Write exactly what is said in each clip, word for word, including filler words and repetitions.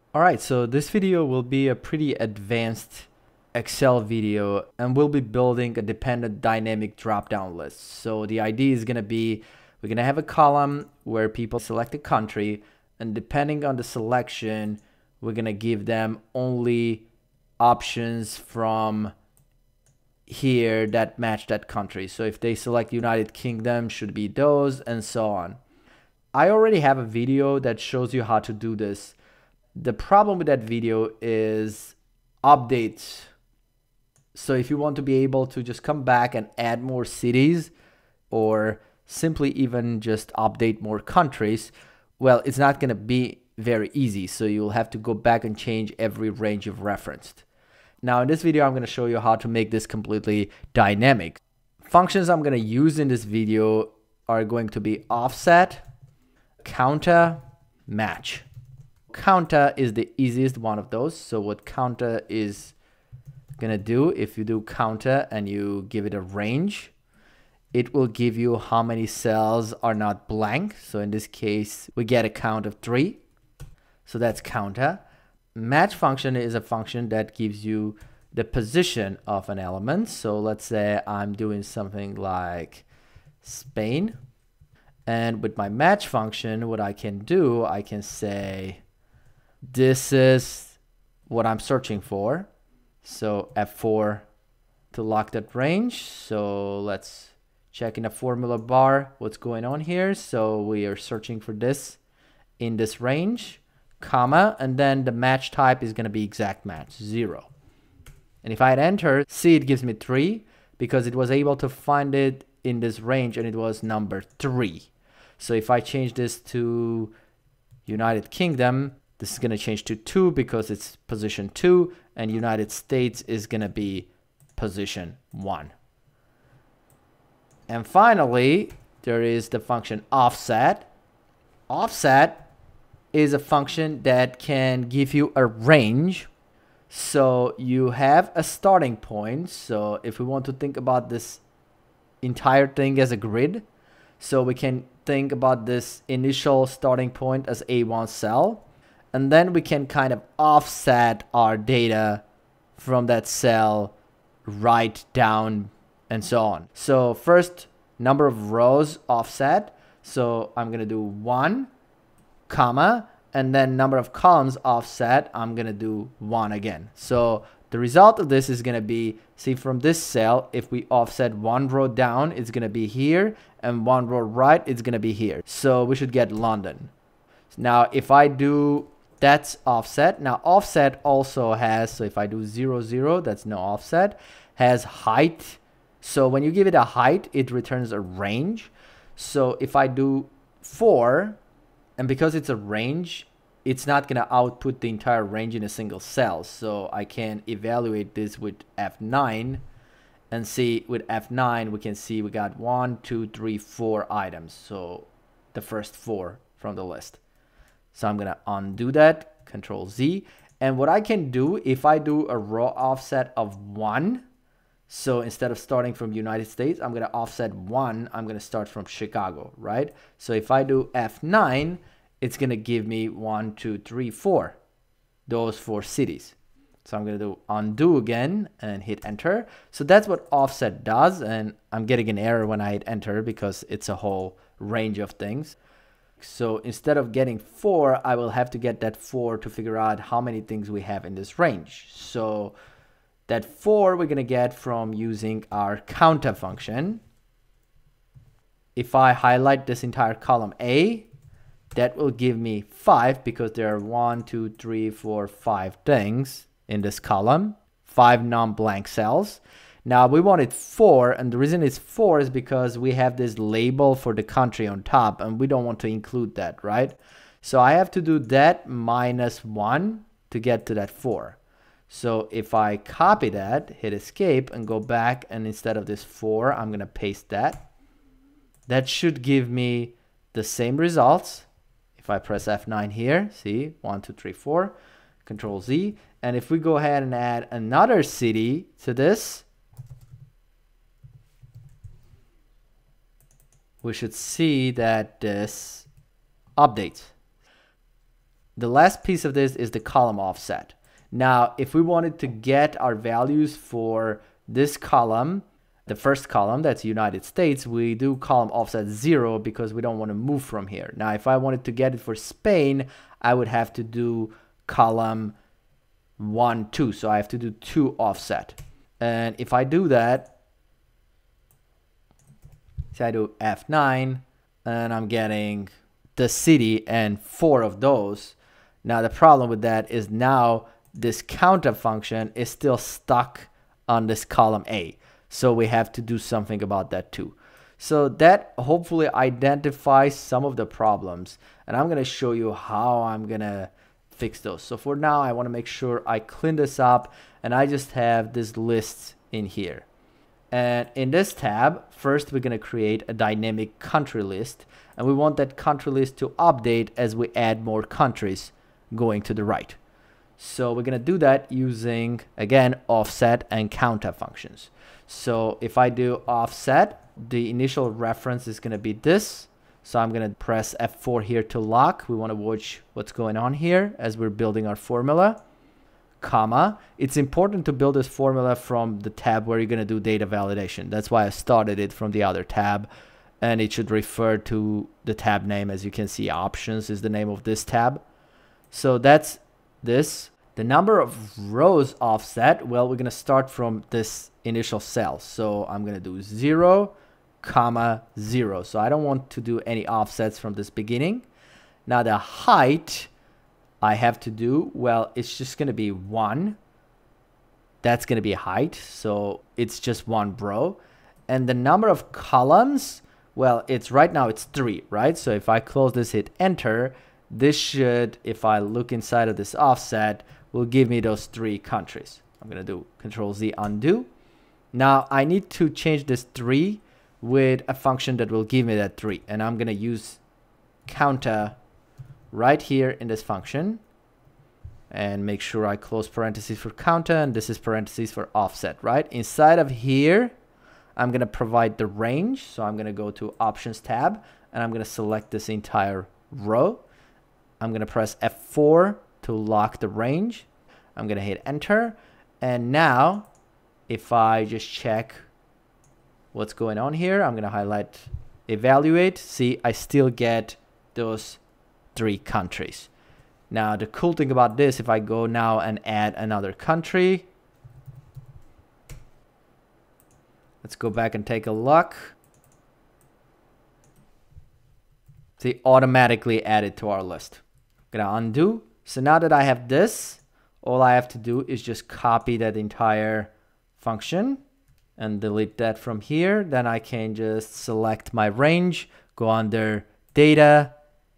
All right, so this video will be a pretty advanced Excel video, and we'll be building a dependent dynamic drop-down list. So the idea is going to be, we're going to have a column where people select a country, and depending on the selection, we're going to give them only options from here that match that country. So if they select United Kingdom, should be those, and so on. I already have a video that shows you how to do this. The problem with that video is updates. So if you want to be able to just come back and add more cities, or simply even just update more countries, well, it's not going to be very easy. So you'll have to go back and change every range you've referenced. Now in this video, I'm going to show you how to make this completely dynamic. Functions I'm going to use in this video are going to be offset, COUNTA, match. COUNTA is the easiest one of those. So what COUNTA is gonna do, if you do COUNTA and you give it a range, it will give you how many cells are not blank. So in this case, we get a count of three. So that's COUNTA. Match function is a function that gives you the position of an element. So let's say I'm doing something like Spain. And with my match function, what I can do, I can say, this is what I'm searching for. So F four to lock that range. So let's check in a formula bar what's going on here. So we are searching for this in this range, comma, and then the match type is going to be exact match, zero. And if I hit enter, see, it gives me three because it was able to find it in this range and it was number three. So if I change this to United Kingdom, this is going to change to two because it's position two, and United States is going to be position one. And finally, there is the function offset. Offset is a function that can give you a range. So you have a starting point. So if we want to think about this entire thing as a grid, so we can think about this initial starting point as A one cell. And then we can kind of offset our data from that cell right down and so on. So first, number of rows offset. So I'm going to do one, comma, and then number of columns offset. I'm going to do one again. So the result of this is going to be, see, from this cell, if we offset one row down, it's going to be here, and one row right, it's going to be here. So we should get London. Now, if I do, that's offset. Now, offset also has, so if I do zero, zero, that's no offset, has height. So when you give it a height, it returns a range. So if I do four, and because it's a range, it's not going to output the entire range in a single cell. So I can evaluate this with F nine and see with F nine, we can see we got one, two, three, four items. So the first four from the list. So I'm going to undo that, Control Z. And what I can do, if I do a row offset of one, so instead of starting from United States, I'm going to offset one, I'm going to start from Chicago, right? So if I do F nine, it's going to give me one, two, three, four, those four cities. So I'm going to do undo again and hit enter. So that's what offset does. And I'm getting an error when I hit enter because it's a whole range of things. So instead of getting four, I will have to get that four to figure out how many things we have in this range. So that four we're going to get from using our COUNTA function. If I highlight this entire column A, that will give me five because there are one, two, three, four, five things in this column, five non-blank cells. Now we wanted four, and the reason it's four is because we have this label for the country on top, and we don't want to include that, right? So I have to do that minus one to get to that four. So if I copy that, hit escape, and go back, and instead of this four, I'm going to paste that. That should give me the same results. If I press F nine here, see, one, two, three, four, Control Z. And if we go ahead and add another city to this, we should see that this updates. The last piece of this is the column offset. Now, if we wanted to get our values for this column, the first column, that's United States, we do column offset zero because we don't want to move from here. Now, if I wanted to get it for Spain, I would have to do column one, two. So I have to do two offset. And if I do that, so I do F nine, and I'm getting the city and four of those. Now, the problem with that is now this COUNTA function is still stuck on this column A. So we have to do something about that too. So that hopefully identifies some of the problems. And I'm going to show you how I'm going to fix those. So for now, I want to make sure I clean this up. And I just have this list in here. And in this tab, first we're going to create a dynamic country list. And we want that country list to update as we add more countries going to the right. So we're going to do that using, again, offset and COUNTA functions. So if I do offset, the initial reference is going to be this. So I'm going to press F four here to lock. We want to watch what's going on here as we're building our formula. Comma. It's important to build this formula from the tab where you're going to do data validation. That's why I started it from the other tab. And it should refer to the tab name. As you can see, options is the name of this tab. So that's this. The number of rows offset, well, we're going to start from this initial cell. So I'm going to do zero, comma, zero. So I don't want to do any offsets from this beginning. Now the height I have to do, well, it's just going to be one. That's going to be height. So it's just one row. And the number of columns, well, it's right now it's three, right? So if I close this, hit enter, this should, if I look inside of this offset, will give me those three countries. I'm going to do control Z undo. Now I need to change this three with a function that will give me that three. And I'm going to use COUNTA right here in this function. And make sure I close parentheses for COUNTA. And this is parentheses for offset, right? Inside of here, I'm going to provide the range. So I'm going to go to Options tab. And I'm going to select this entire row. I'm going to press F four to lock the range. I'm going to hit enter. And now, if I just check what's going on here, I'm going to highlight evaluate. See, I still get those three countries. Now, the cool thing about this, if I go now and add another country, let's go back and take a look. See, automatically added to our list. I'm going to undo. So now that I have this, all I have to do is just copy that entire function and delete that from here. Then I can just select my range, go under data,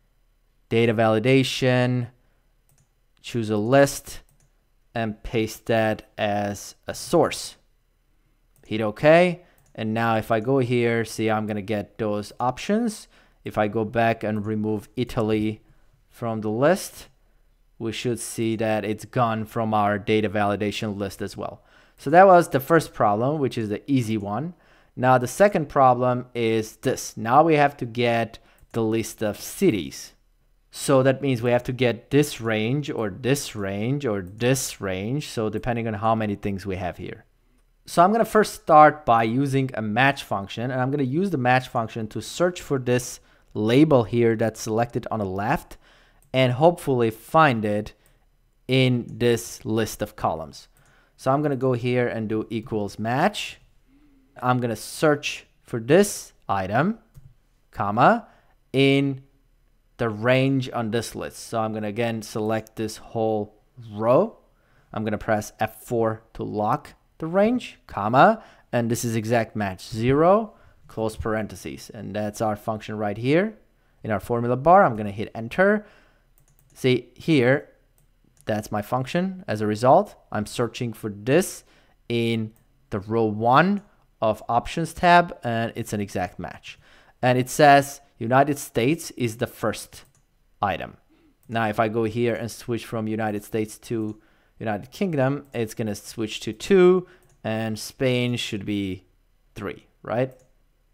data validation, choose a list, and paste that as a source. Hit OK. And now if I go here, see, I'm going to get those options. If I go back and remove Italy from the list, we should see that it's gone from our data validation list as well. So that was the first problem, which is the easy one. Now the second problem is this. Now we have to get the list of cities. So that means we have to get this range or this range or this range. So depending on how many things we have here. So I'm going to first start by using a match function. And I'm going to use the match function to search for this label here that's selected on the left. And hopefully find it in this list of columns. So I'm going to go here and do equals match. I'm going to search for this item, comma, in the range on this list. So I'm going to again select this whole row. I'm going to press F four to lock the range, comma, and this is exact match, zero, close parentheses. And that's our function right here in our formula bar. I'm going to hit enter. See here, that's my function. As a result, I'm searching for this in the row one of options tab, and it's an exact match. And it says United States is the first item. Now, if I go here and switch from United States to United Kingdom, it's going to switch to two, and Spain should be three, right?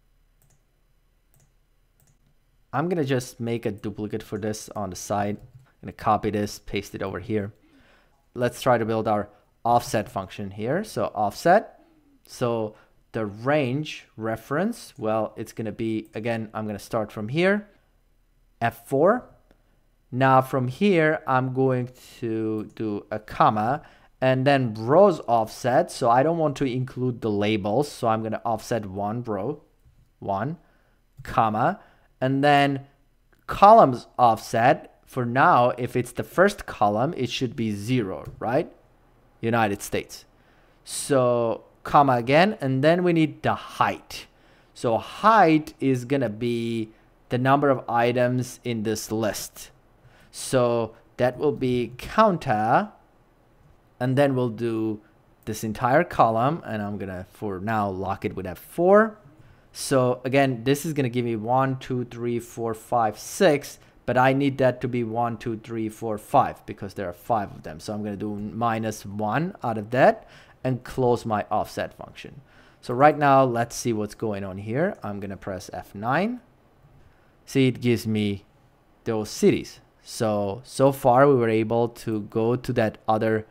I'm going to just make a duplicate for this on the side. I'm going to copy this, paste it over here. Let's try to build our offset function here. So offset. So the range reference, well, it's going to be, again, I'm going to start from here, F four. Now from here, I'm going to do a comma and then rows offset. So I don't want to include the labels. So I'm going to offset one row, one, comma, and then columns offset. For now, if it's the first column, it should be zero, right? United States. So comma again, and then we need the height. So height is going to be the number of items in this list. So that will be COUNTA, and then we'll do this entire column, and I'm going to, for now, lock it with F four. So again, this is going to give me one, two, three, four, five, six, but I need that to be one, two, three, four, five, because there are five of them. So I'm going to do minus one out of that and close my offset function. So right now, let's see what's going on here. I'm going to press F nine. See, it gives me those cities. So, so far we were able to go to that other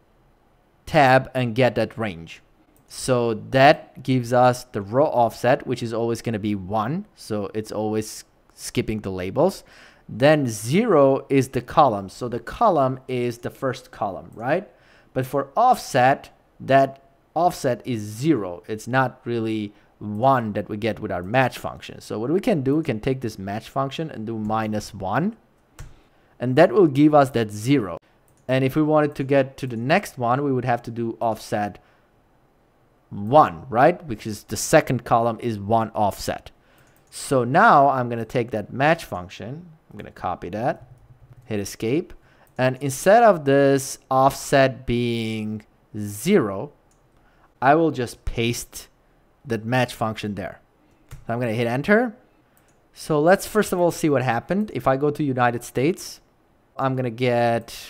tab and get that range. So that gives us the row offset, which is always going to be one. So it's always skipping the labels. Then zero is the column. So the column is the first column, right? But for offset, that offset is zero. It's not really one that we get with our match function. So what we can do, we can take this match function and do minus one. And that will give us that zero. And if we wanted to get to the next one, we would have to do offset one, right? Which is the second column is one offset. So now I'm going to take that match function. I'm going to copy that, hit escape. And instead of this offset being zero, I will just paste that match function there. So I'm going to hit enter. So let's first of all see what happened. If I go to United States, I'm going to get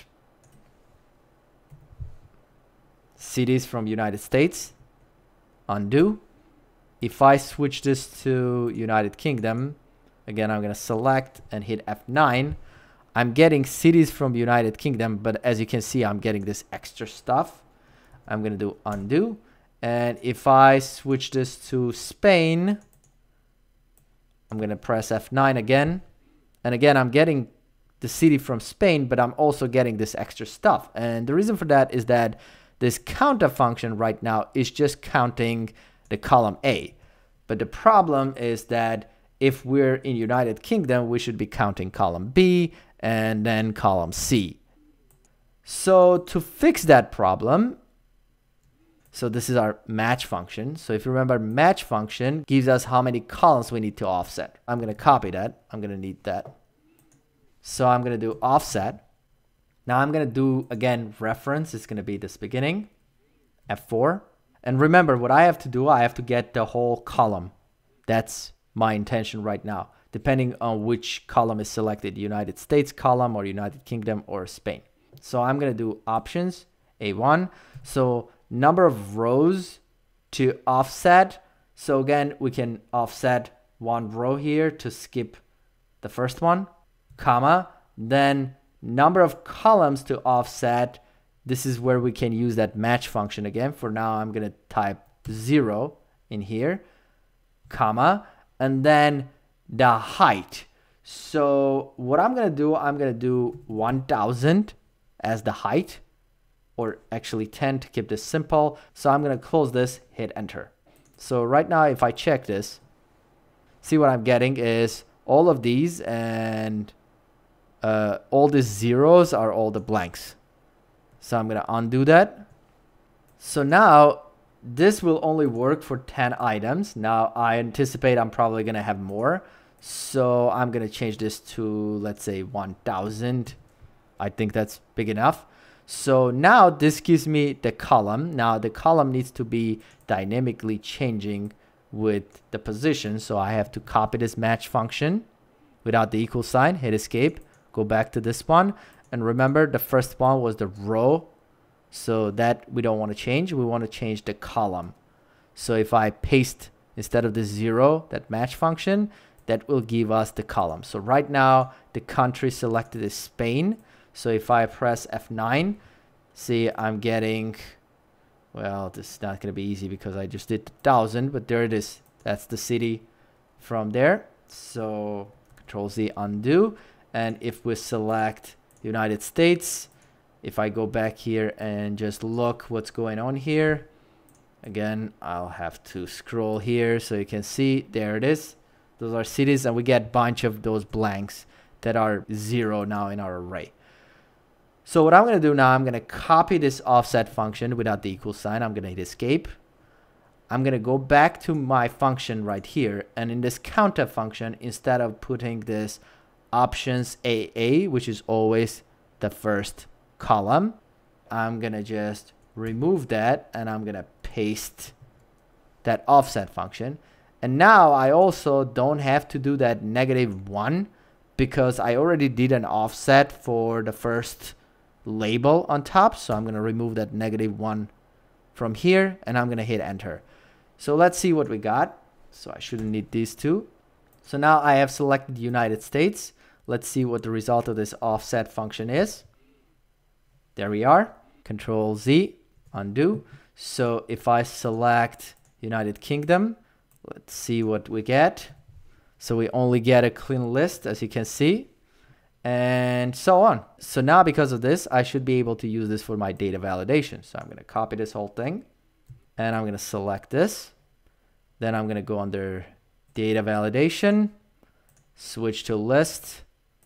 cities from United States. Undo. If I switch this to United Kingdom, again, I'm going to select and hit F nine. I'm getting cities from United Kingdom, but as you can see, I'm getting this extra stuff. I'm going to do undo. And if I switch this to Spain, I'm going to press F nine again. And again, I'm getting the city from Spain, but I'm also getting this extra stuff. And the reason for that is that this COUNTA function right now is just counting the column A. But the problem is that if we're in United Kingdom, we should be counting column B and then column C. So to fix that problem, so this is our match function. So if you remember, match function gives us how many columns we need to offset. I'm going to copy that. I'm going to need that. So I'm going to do offset. Now I'm going to do, again, reference. It's going to be this beginning, F four. And remember, what I have to do, I have to get the whole column. That's my intention right now, depending on which column is selected, United States column or United Kingdom or Spain. So I'm going to do options, A one. So number of rows to offset. So again, we can offset one row here to skip the first one, comma, then number of columns to offset. This is where we can use that match function again. For now, I'm going to type zero in here, comma, and then the height. So what I'm going to do, I'm going to do one thousand as the height, or actually ten to keep this simple. So I'm going to close this, hit enter. So right now, if I check this, see what I'm getting is all of these, and uh, all these zeros are all the blanks. So I'm going to undo that. So now this will only work for ten items. Now I anticipate I'm probably going to have more. So I'm going to change this to, let's say, one thousand. I think that's big enough. So now this gives me the column. Now the column needs to be dynamically changing with the position. So I have to copy this match function without the equal sign, hit escape, go back to this one. And remember, the first one was the row. So that we don't want to change. We want to change the column. So if I paste instead of the zero, that match function, that will give us the column. So right now, the country selected is Spain. So if I press F nine, see, I'm getting, well, this is not going to be easy because I just did one thousand, but there it is. That's the city from there. So Control Z, undo. And if we select United States, if I go back here and just look what's going on here, again, I'll have to scroll here so you can see, there it is. Those are cities, and we get a bunch of those blanks that are zero now in our array. So what I'm going to do now, I'm going to copy this offset function without the equal sign. I'm going to hit escape. I'm going to go back to my function right here. And in this COUNTA function, instead of putting this options A A, which is always the first column, I'm going to just remove that, and I'm going to paste that offset function. And now I also don't have to do that negative one because I already did an offset for the first label on top. So I'm going to remove that negative one from here, and I'm going to hit enter. So let's see what we got. So I shouldn't need these two. So now I have selected the United States. Let's see what the result of this offset function is. There we are. Control Z, undo. So if I select United Kingdom, let's see what we get. So we only get a clean list, as you can see, and so on. So now because of this, I should be able to use this for my data validation. So I'm going to copy this whole thing, and I'm going to select this. Then I'm going to go under data validation, switch to list,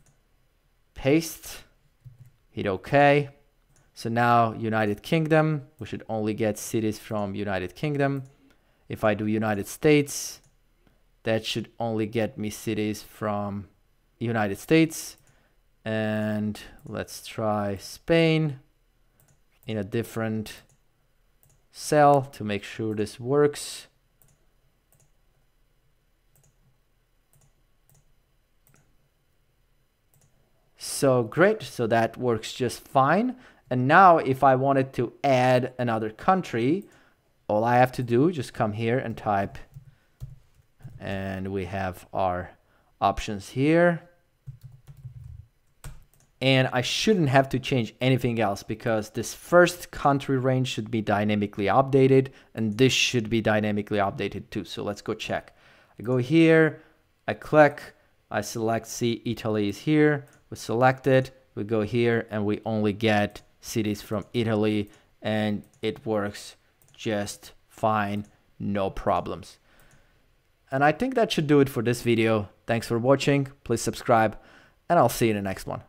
paste, hit OK. So now United Kingdom, we should only get cities from United Kingdom. If I do United States, that should only get me cities from United States. And let's try Spain in a different cell to make sure this works. So great, so that works just fine. And now if I wanted to add another country, all I have to do, just come here and type, and we have our options here. And I shouldn't have to change anything else because this first country range should be dynamically updated, and this should be dynamically updated too. So let's go check. I go here, I click, I select, see, Italy is here, we select it, we go here, and we only get cities from Italy, and it works just fine, no problems. And I think that should do it for this video. Thanks for watching, please subscribe, and I'll see you in the next one.